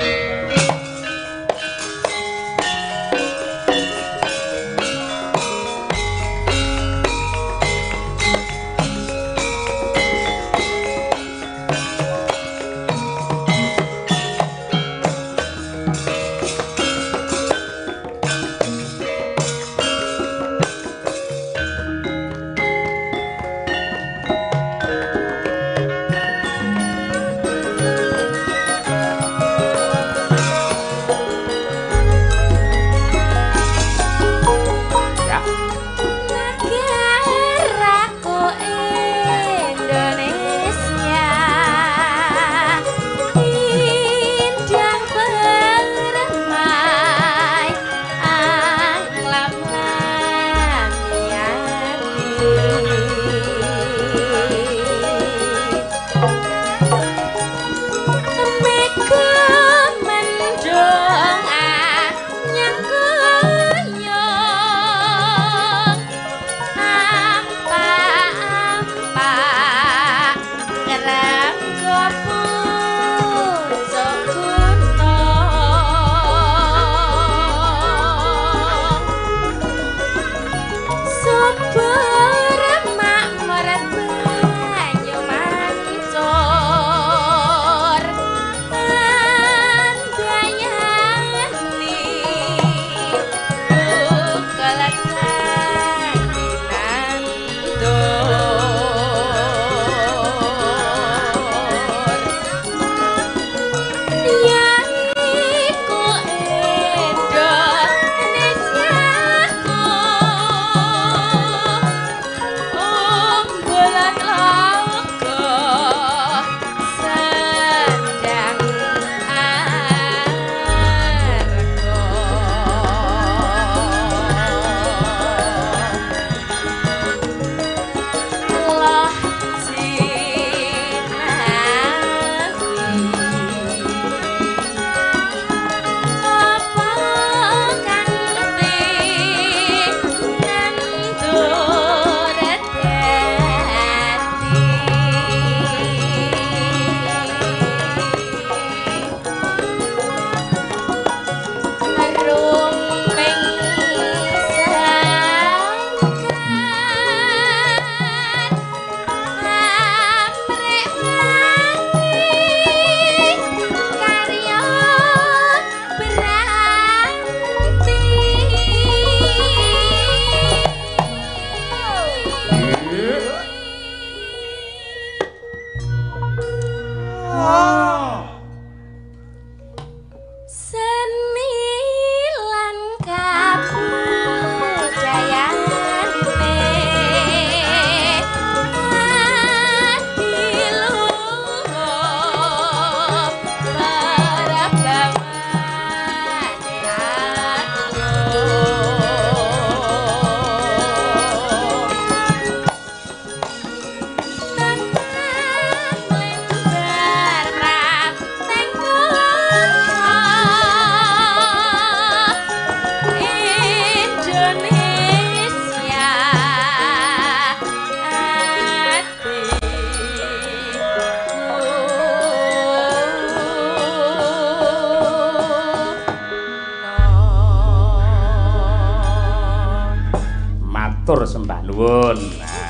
matur sembah nuwun. Nah,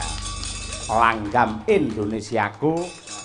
Langgam Indonesiaku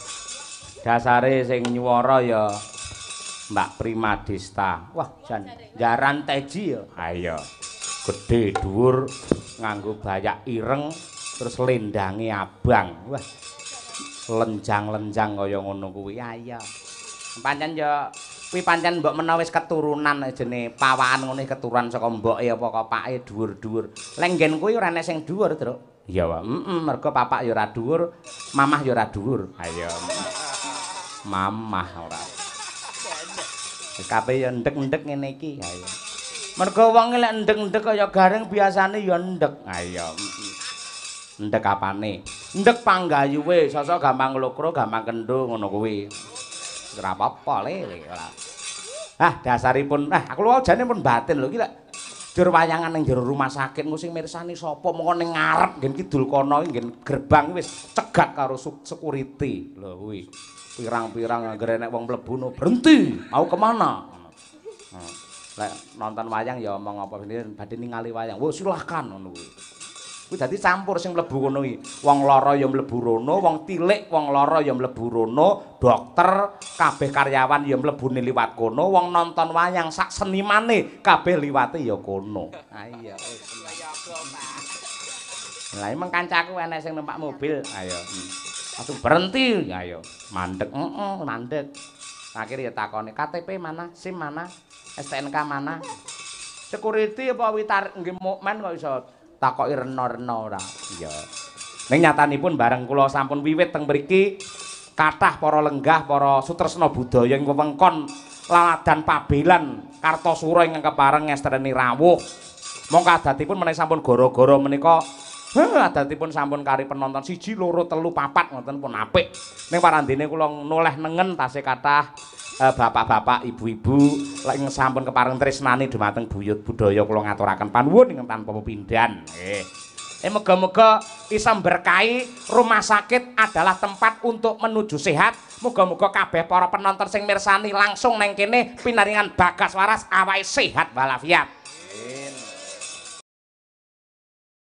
dasare sing nyuwara ya Mbak Primadista. Wah, jan jaran teji ya. Ayo. Gedhe dhuwur nganggo bayak ireng terus lendange abang. Wah. Lenjang-lenjang kaya ngono kuwi. Ayo. Pancen ya kuwi pancen mbok menawa wis keturunan jene pawakan ngene keturunan saka mboke apa kopake dhuwur-dhuwur. Lenggen kuwi ora enek sing dhuwur, Truk. Iya, Pak. Heeh, mergo papak ya ora dhuwur, mamah ya ora dhuwur. Ayo. Mamah ora. Kabeh ya ndek-ndek ngene iki ayo. Mergo wong lek ndek-ndek kaya garing biasane ya ndek. Ayo. Ndek apane? Ndek panggayuwe, sosok gampang nglokro, gampang kendho ngono kuwi. Ora apa-apa le. Ah, dasaripun, ah aku lho jane pun batin lho iki lek jur wayangan ning jero rumah sakit ku sing mirsani sapa mengko ning ngarep ngen kidul kono ngen gerbang wis cegat karo security lho kuwi. Pirang-pirang anggere nek wong mlebu no berhenti, mau kemana? Lek nonton wayang ya omong apa badhe ningali wayang. Wo silahkan ngono kuwi. Kuwi dadi campur sing mlebu kono iki. Wong lara ya mlebu rono, wong tilik, wong lara ya mlebu rono, dokter, kabeh karyawan ya mlebune liwat kono, wong nonton wayang sak senimane kabeh liwate ya kono. Ha iya. Lah emang kancaku enek sing numpak mobil. Ayo. Langsung berhenti. Ayo. Mandek, heeh, mandek. Akhirnya ya takoni, K T P mana? SIM mana? S T N K mana? Security apa witar nggih mukmen kok iso takoki rena-rena ora. Iya. Ning nyatanipun bareng kula sampun wiwit teng mriki kathah para lenggah, para sutresna budaya ing wewengkon Laladan Pabelan Kartosura ingkang kepareng ngestreni rawuh. Monggo adatipun menawi sampun gara-gara menika heh adatipun sampun kari penonton siji loro telu papat ngoten pun apik. Ning parandene kula noleh nengen tasih kathah eh, bapak-bapak, ibu-ibu lek sampun kepareng tresnani dhumateng buyut budaya kula ngaturaken panuwun ingkang tanpa pepindhan. Nggih. Eh moga-moga bisa berkahi rumah sakit adalah tempat untuk menuju sehat. Moga-moga kabeh para penonton sing mirsani langsung neng kene pinaringan bagas waras awake sehat walafiat.